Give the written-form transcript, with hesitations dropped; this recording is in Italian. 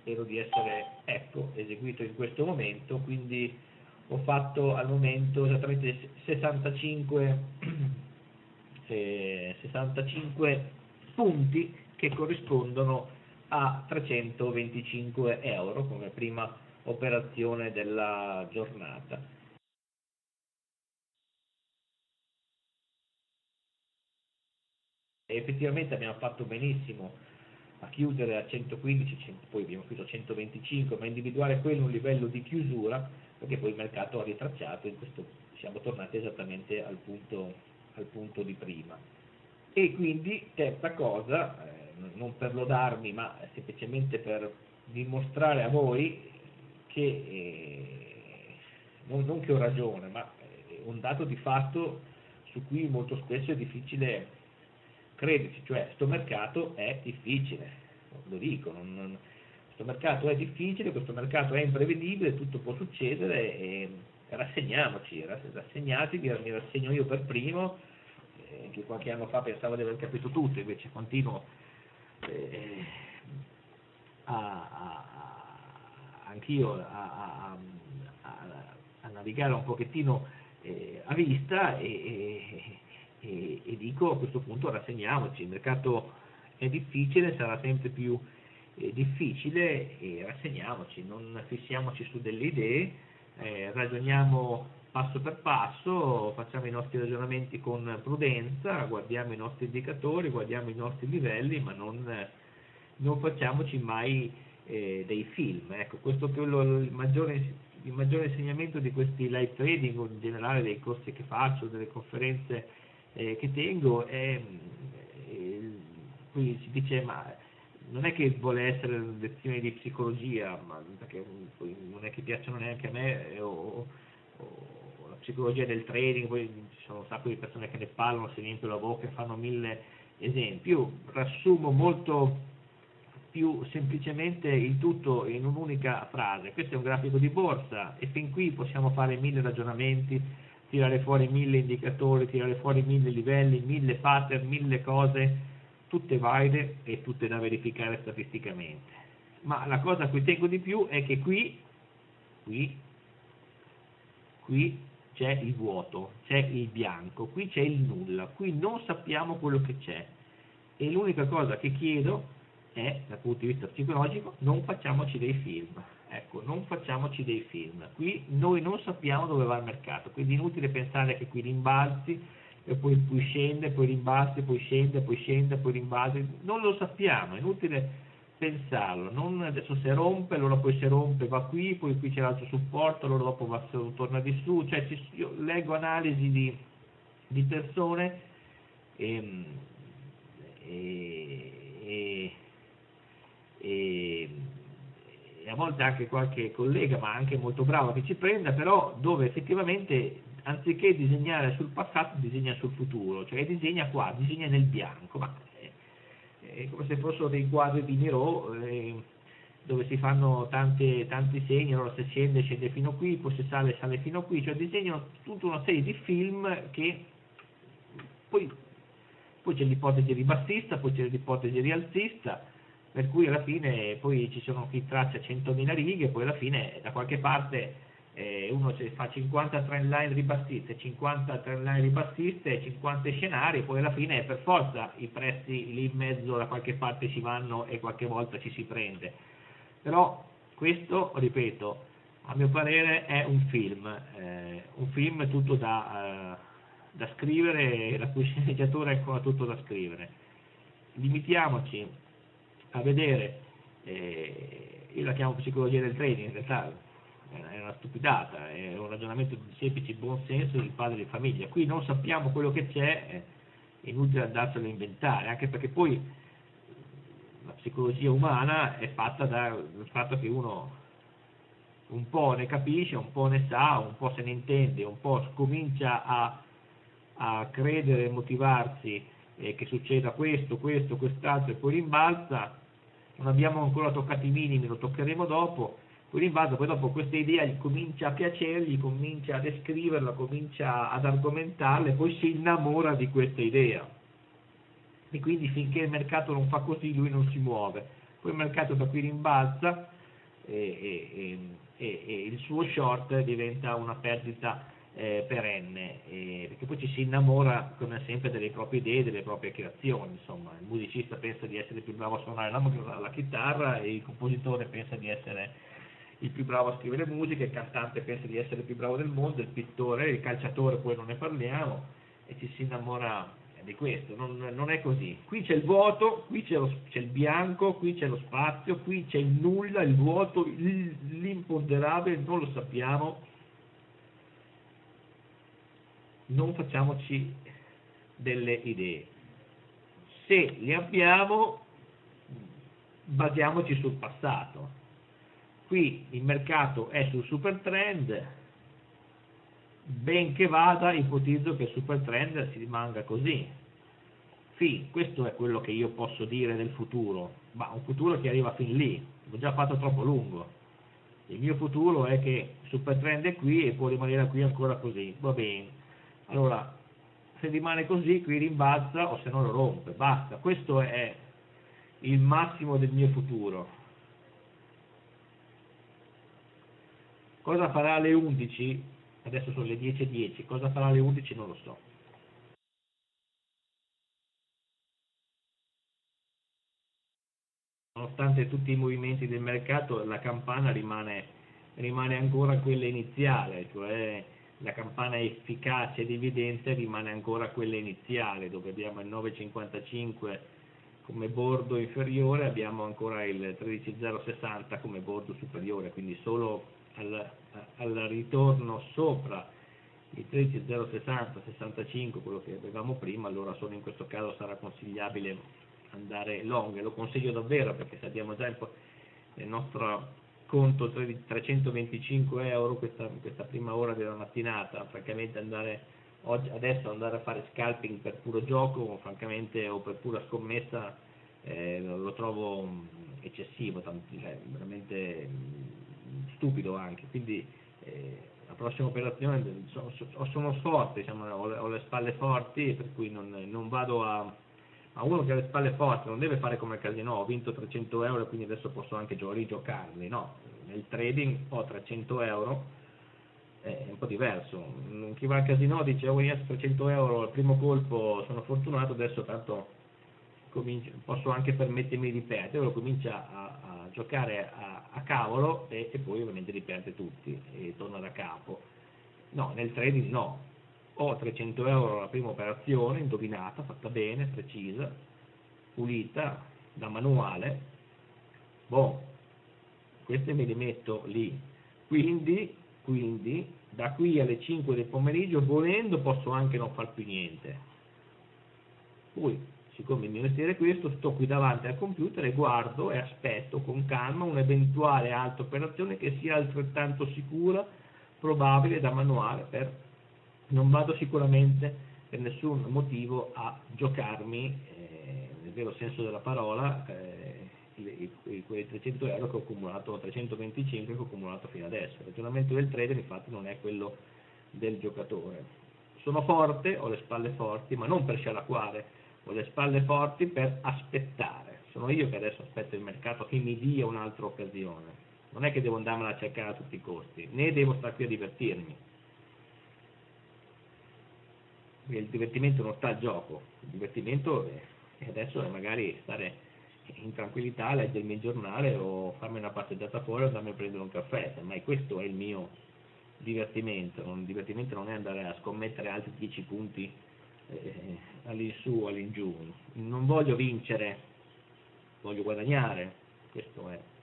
spero di essere, ecco, eseguito in questo momento. Quindi ho fatto al momento esattamente 65 punti che corrispondono a 325 euro come prima operazione della giornata. E effettivamente abbiamo fatto benissimo a chiudere a 115, poi abbiamo chiuso a 125, ma individuare quello un livello di chiusura, perché poi il mercato ha ritracciato, in questo siamo tornati esattamente al punto di prima. E quindi terza cosa, non per lodarmi, ma semplicemente per dimostrare a voi che non che ho ragione, ma è un dato di fatto su cui molto spesso è difficile crederci, cioè sto mercato è difficile, lo dico, questo mercato è difficile, questo mercato è imprevedibile, tutto può succedere e rassegnamoci, rassegnatevi, mi rassegno io per primo, che qualche anno fa pensavo di aver capito tutto, invece continuo anch'io a navigare un pochettino a vista e dico a questo punto rassegniamoci, il mercato è difficile, sarà sempre più difficile e rassegniamoci, non fissiamoci su delle idee, ragioniamo passo per passo, facciamo i nostri ragionamenti con prudenza, guardiamo i nostri indicatori, guardiamo i nostri livelli, ma non facciamoci mai dei film. Ecco, questo è il maggiore insegnamento di questi live trading o in generale dei corsi che faccio, delle conferenze che tengo, qui si dice ma non è che vuole essere lezioni di psicologia, ma perché poi non è che piacciono neanche a me o la psicologia del trading, poi ci sono un sacco di persone che ne parlano, si riempiono la bocca e fanno 1000 esempi. Io riassumo molto più semplicemente il tutto in un'unica frase: questo è un grafico di borsa e fin qui possiamo fare 1000 ragionamenti, tirare fuori 1000 indicatori, tirare fuori 1000 livelli, 1000 pattern, 1000 cose, tutte valide e tutte da verificare statisticamente. Ma la cosa a cui tengo di più è che qui c'è il vuoto, c'è il bianco, qui c'è il nulla, qui non sappiamo quello che c'è e l'unica cosa che chiedo è, dal punto di vista psicologico, non facciamoci dei film. Ecco, non facciamoci dei film. Qui noi non sappiamo dove va il mercato, quindi è inutile pensare che qui rimbalzi e poi scende, poi rimbalzi, poi scende, poi rimbalzi. Non lo sappiamo, è inutile pensarlo. Adesso se rompe, allora poi se rompe va qui, poi qui c'è l'altro supporto, allora dopo torna di su. Cioè, io leggo analisi di persone e a volte anche qualche collega, ma anche molto bravo che ci prenda, però dove effettivamente anziché disegnare sul passato disegna sul futuro, cioè disegna qua, disegna nel bianco, ma è come se fossero dei quadri di Miro dove si fanno tanti segni, allora se scende fino qui, poi se sale fino qui, cioè disegnano tutta una serie di film che poi c'è l'ipotesi ribassista, poi c'è l'ipotesi rialzista, per cui alla fine poi ci sono chi traccia 100.000 righe, poi alla fine da qualche parte uno fa 50 trendline ribassiste, 50 trendline ribassiste e 50 scenari, poi alla fine per forza i prezzi lì in mezzo da qualche parte ci vanno e qualche volta ci si prende. Però questo, ripeto, a mio parere è un film tutto da scrivere, la cui sceneggiatura è ancora tutto da scrivere. Limitiamoci a vedere, io la chiamo psicologia del trading, in realtà è una stupidata, è un ragionamento di semplice buon senso del padre di famiglia. Qui non sappiamo quello che c'è, è inutile andarselo a inventare, anche perché poi la psicologia umana è fatta dal fatto che uno un po' ne capisce, un po' ne sa, un po' se ne intende, un po' comincia a credere e motivarsi che succeda questo, quest'altro e poi rimbalza. Non abbiamo ancora toccato i minimi, lo toccheremo dopo, poi rimbalza, poi dopo questa idea gli comincia a piacergli, comincia a descriverla, comincia ad argomentarla e poi si innamora di questa idea. E quindi finché il mercato non fa così lui non si muove, poi il mercato da qui rimbalza, e il suo short diventa una perdita perenne, perché poi ci si innamora come sempre delle proprie idee, delle proprie creazioni. Insomma, il musicista pensa di essere il più bravo a suonare la chitarra, e il compositore pensa di essere il più bravo a scrivere musica, il cantante pensa di essere il più bravo del mondo, il pittore, il calciatore, poi non ne parliamo, e ci si innamora di questo. Non è così. Qui c'è il vuoto, qui c'è il bianco, qui c'è lo spazio, qui c'è il nulla, il vuoto, l'imponderabile, non lo sappiamo. Non facciamoci delle idee. Se le abbiamo, basiamoci sul passato. Qui il mercato è sul super trend, ben che vada, ipotizzo che il super trend si rimanga così. Questo è quello che io posso dire del futuro, ma un futuro che arriva fin lì, l'ho già fatto troppo lungo. Il mio futuro è che il super trend è qui e può rimanere qui ancora così, va bene. Allora, se rimane così, qui rimbalza, o se no lo rompe, basta. Questo è il massimo del mio futuro. Cosa farà alle 11? Adesso sono le 10:10, cosa farà alle 11 non lo so. Nonostante tutti i movimenti del mercato, la campana rimane ancora quella iniziale, cioè la campana efficace ed evidente rimane ancora quella iniziale, dove abbiamo il 9,55 come bordo inferiore, abbiamo ancora il 13,060 come bordo superiore, quindi solo al ritorno sopra il 13,060-65, quello che avevamo prima, allora solo in questo caso sarà consigliabile andare long, e lo consiglio davvero, perché se abbiamo già nel nostro conto 325 euro questa prima ora della mattinata, francamente adesso andare a fare scalping per puro gioco, francamente, o per pura scommessa, lo trovo eccessivo, veramente stupido anche. Quindi la prossima operazione sono forte, diciamo, ho le spalle forti, per cui non vado ma uno che ha le spalle forti non deve fare come il casino, ho vinto 300 euro e quindi adesso posso anche rigiocarli, no, nel trading ho 300 euro, è un po' diverso. Chi va al casino dice: oh yes, 300 euro al primo colpo, sono fortunato, adesso tanto posso anche permettermi di perdere, lo comincia a giocare a cavolo, e poi ovviamente li perde tutti e torna da capo. No, nel trading no, ho 300 euro la prima operazione, indovinata, fatta bene, precisa, pulita, da manuale, boh, queste me le metto lì. Quindi da qui alle 5 del pomeriggio, volendo, posso anche non far più niente. Poi, siccome il mio mestiere è questo, sto qui davanti al computer e guardo e aspetto con calma un'eventuale altra operazione che sia altrettanto sicura, probabile, da manuale. Non vado sicuramente per nessun motivo a giocarmi, nel vero senso della parola, quei 300 euro che ho accumulato, 325 che ho accumulato fino adesso. Il ragionamento del trader infatti non è quello del giocatore. Sono forte, ho le spalle forti, ma non per scialacquare, ho le spalle forti per aspettare. Sono io che adesso aspetto il mercato che mi dia un'altra occasione. Non è che devo andarmela a cercare a tutti i costi, né devo stare qui a divertirmi. Il divertimento non sta al gioco, il divertimento adesso è magari stare in tranquillità, leggermi il giornale o farmi una passeggiata fuori o andarmi a prendere un caffè, ma questo è il mio divertimento. Il divertimento non è andare a scommettere altri 10 punti all'insù o all'ingiù. Non voglio vincere, voglio guadagnare, questo è.